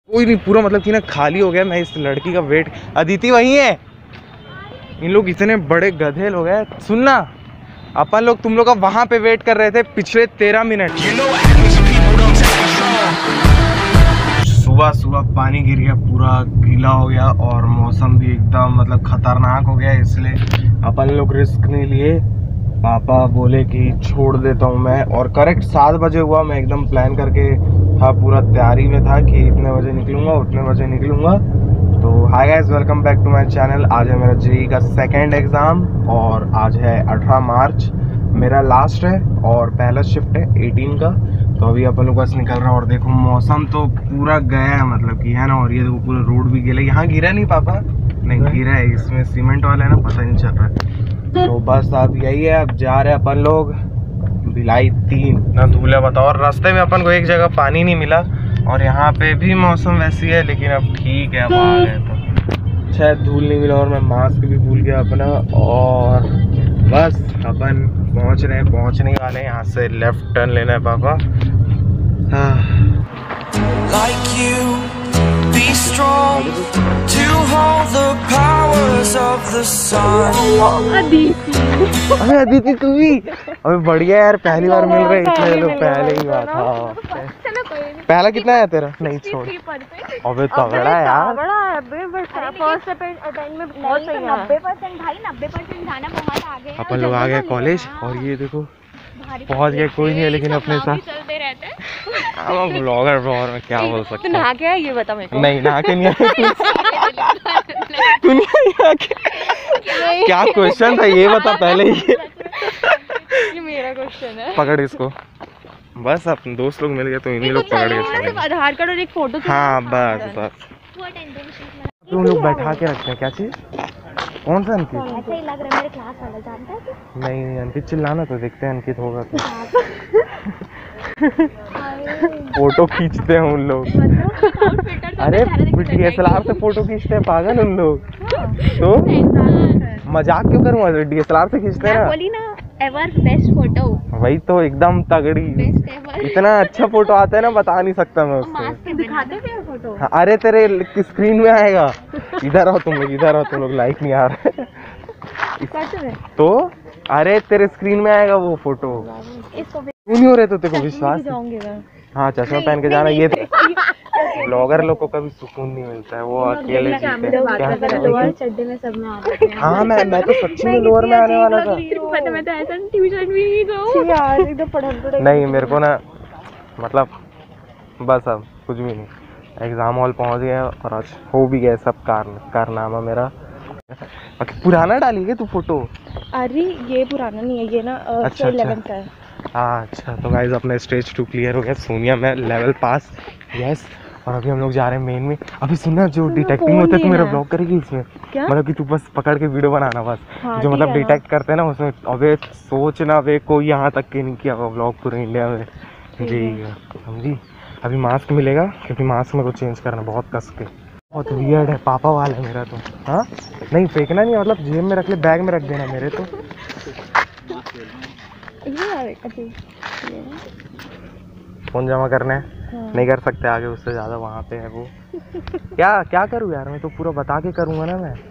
कोई नहीं, पूरा मतलब कि ना खाली हो गया। मैं इस लड़की का वेट, अदिति वही है। इन लोग इतने बड़े गधे लोग हैं। सुनना, अपन लोग तुम लोग का वहां पे वेट कर रहे थे पिछले 13 मिनट। सुबह सुबह पानी गिर गया, पूरा गीला हो गया और मौसम भी एकदम मतलब खतरनाक हो गया, इसलिए अपन लोग रिस्क नहीं लिए। पापा बोले कि छोड़ देता हूँ मैं, और करेक्ट 7 बजे हुआ। मैं एकदम प्लान करके था, पूरा तैयारी में था कि इतने बजे निकलूंगा, उतने बजे निकलूंगा। तो hi guys, welcome back to my channel. आज है मेरा जेईई का सेकेंड एग्ज़ाम और आज है 18 मार्च, मेरा लास्ट है और पहला शिफ्ट है 18 का। तो अभी अपन लोग बस निकल रहा है और देखो मौसम तो पूरा गया है, मतलब कि है ना। और ये देखो पूरा रोड भी गीला। यहाँ गिरा नहीं पापा? नहीं गिरा है, इसमें सीमेंट वाला है ना, पता नहीं चल रहा है। तो बस अब यही है, अब जा रहे हैं अपन लोग भिलाई 3 ना। धूल है बताओ, और रास्ते में अपन को एक जगह पानी नहीं मिला और यहाँ पे भी मौसम वैसी है, लेकिन अब ठीक है, अब आ गए तो शायद धूल नहीं मिला। और मैं मास्क भी भूल गया अपना। और बस अपन पहुँच रहे हैं, पहुँचने वाले हैं। यहाँ से लेफ्ट टर्न लेना है पापा। Like you, be strong to hold the powers of the sun. अबे अदिति तू भी, अबे बढ़िया यार, पहली बार मिल रहे इतने लोग। पहले ही बात। हाँ, पहला कितना है तेरा? नहीं छोड़, अबे तगड़ा है यार। 90% अपन लोग आ गए कॉलेज और ये देखो पहुंच गए। कोई नहीं है लेकिन अपने साथ चलते रहते हैं। हम ब्लॉगर में क्या बोल सकते हैं। नहा के है ये बता मेरे को। नहीं नहा के नहीं आए। तू नहीं नहा के? क्या क्वेश्चन था ये बता पहले ही। ये मेरा क्वेश्चन है। पकड़ इसको, बस अपने दोस्त लोग मिल गए तो इन्हीं लोग पकड़ के। आधार कार्ड और एक फोटो। हाँ बस बस, तुम लोग बैठा के रखते हैं। क्या चीज? कौन सा अंकित? ऐसा ही लग रहा है मेरे क्लास वाला, जानता है? नहीं अंकित, चिल्लाना तो देखते हैं अंकित होगा तो। फोटो खींचते हैं उन लोग। अरे DSLR से फोटो खींचते हैं पागल उन लोग। तो मजाक क्यों करूँ, DSLR से खींचते हैं ना। बोली ना, एवर बेस्ट फोटो। वही तो, एकदम तगड़ी। इतना अच्छा फोटो आता है ना, बता नहीं सकता मैं उससे। दिखाते थे फोटो। हाँ, अरे तेरे स्क्रीन में आएगा। इधर आओ तुम लोग, इधर आओ तुम लोग, लाइक नहीं आ रहा है तो। अरे तेरे स्क्रीन में आएगा वो फोटो। क्यों नहीं हो रहे तो तेरे को विश्वास? हाँ चश्मा पहन के जाना। ये ब्लॉगर लोग को कभी सुकून नहीं मिलता है, वो अकेले जीते हैं। हाँ मैं तो सच्ची में लोअर में आने वाला था। मैं तो ऐसा ट्यूशन भी नहीं जाऊँ। नहीं मेरे को ना, मतलब बस अब कुछ भी नहीं। एग्जाम हॉल पहुंच गए और आज हो भी गया सब कारनामा मेरा। पुराना डाली है तू फोटो? अरे ये पुराना नहीं है, ये ना 11th का है। अच्छा तो गाइस अपना स्टेज 2 क्लियर हो गया। सोनिया में लेवल पास, यस। और अभी हम लोग जा रहे हैं मेन में। अभी सुनना, जो डिटेक्टिंग होता है तो मेरा ब्लॉग करेगी इसमें? मतलब कि तू बस पकड़ के वीडियो बनाना बस। हाँ, जो मतलब डिटेक्ट करते हैं ना उसमें। अबे सोचना वे कोई यहाँ तक के नहीं किया ब्लॉग पूरे इंडिया में जी, समझी? अभी मास्क मिलेगा क्योंकि मास्क में को चेंज करना बहुत कस के। बहुत वियर्ड है, पापा वाला है मेरा तो। हाँ नहीं फेंकना नहीं, मतलब जेब में रख ले, बैग में रख देना मेरे तो। फोन जमा करना है? हाँ। नहीं कर सकते आगे, उससे ज़्यादा वहाँ पे है वो। क्या करूँ यार, मैं तो पूरा बता के करूँगा ना मैं।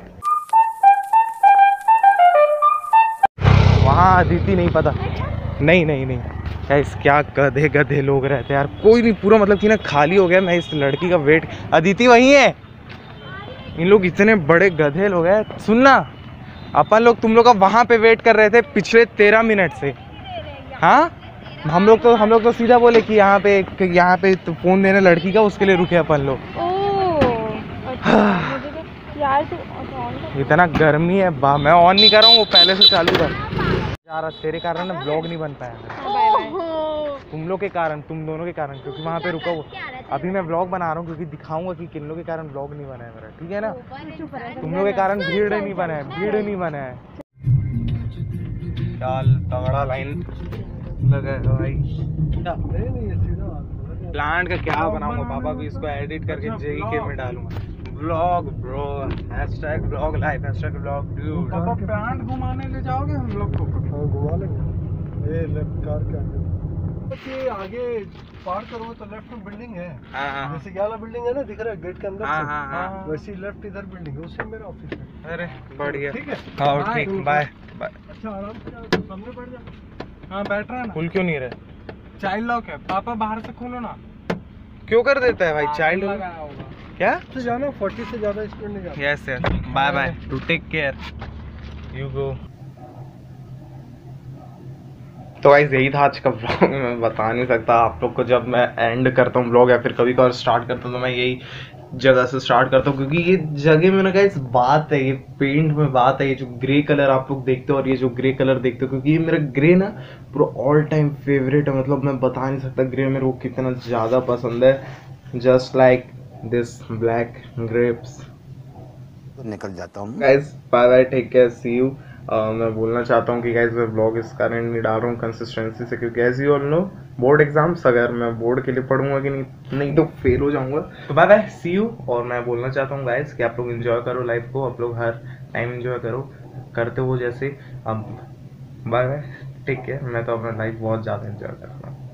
वहाँ अदिति नहीं पता। नहीं क्या गधे लोग रहते हैं यार। कोई नहीं, पूरा मतलब कि ना खाली हो गया। मैं इस लड़की का वेट, अदिति वही है। इन लोग इतने बड़े गधे लोग हैं। सुनना, अपन लोग तुम लोग का वहाँ पे वेट कर रहे थे पिछले 13 मिनट से। हाँ हम लोग तो सीधा बोले कि यहाँ पे तो फोन देना लड़की का, उसके लिए रुके अपन लोग। इतना गर्मी है, मैं ऑन नहीं कर रहा हूँ, वो पहले से चालू कर यार। तेरे कारण ना ब्लॉग नहीं बन पाया, तुम लोग के कारण, तुम दोनों के कारण, क्योंकि वहाँ पे रुका हुआ। अभी मैं ब्लॉग बना रहा हूँ क्योंकि दिखाऊंगा कि किन लोगों के कारण ब्लॉग नहीं बना है मेरा, ठीक है ना। तुम लोग के कारण भीड़ नहीं बना है। चल तगड़ा लाइन लगा है भाई। प्लांट का क्या बनाऊंगा पापा भी, इसको एडिट करके जेईई में डालूंगा। Vlog bro, #vlog life, #vlog dude. पापा प्लांट घुमाने ले जाओगे हम लोग को? घुमा लेंगे। ये कार के आगे ये आगे पार करो तो लेफ्ट में बिल्डिंग है, हाँ जैसे ये वाला बिल्डिंग है ना, दिख रहा है गेट के अंदर हाँ से, हाँ हाँ। वैसे लेफ्ट इधर बिल्डिंग है, उससे मेरा ऑफिस है। अरे बढ़िया। ठीक है, हाँ ठीक, बाय बाय। अच्छा आराम से जाओ, सामने बैठ जा। हाँ बैठ रहा है ना। खुल क्यों नहीं रहे? चाइल्ड लॉक है, पापा बाहर से खोलो ना। क्यों कर देता है भाई चाइल्ड? क्या से जाना 40 से ज्यादा स्पीड नहीं जाना। Yes yes, bye bye, to take care, you go. तो गाइस यही था आज का व्लॉग। मैं बता नहीं सकता आप लोग को, जब मैं एंड करता हूँ व्लॉग या फिर कभी कभार स्टार्ट करता हूँ तो मैं यही जगह से स्टार्ट करता हूँ, क्योंकि ये जगह में ना गाइस बात है, ये पेंट में बात है, ये जो ग्रे कलर आप लोग देखते हो और ये जो ग्रे कलर देखते हो, क्योंकि ये मेरा ग्रे ना पूरा ऑल टाइम फेवरेट है। मतलब मैं बता नहीं सकता ग्रे मेरे को कितना ज़्यादा पसंद है, just like this black grapes. निकल जाता हूँ guys, bye bye, take care, see you. मैं बोलना चाहता हूँ कि गाइस मैं ब्लॉग इस कारण नहीं डाल रहा हूँ कंसिस्टेंसी से, क्योंकि as you all know board exams, अगर मैं बोर्ड के लिए पढ़ूंगा कि नहीं तो फेल हो जाऊंगा। तो बाय बाय, सी यू। और मैं बोलना चाहता हूँ गाइस कि आप लोग एंजॉय करो लाइफ को, आप लोग हर टाइम एंजॉय करो, करते हो जैसे। अब बाय बाय, टेक केयर। मैं तो अपना लाइफ बहुत ज़्यादा एंजॉय कर रहा हूँ।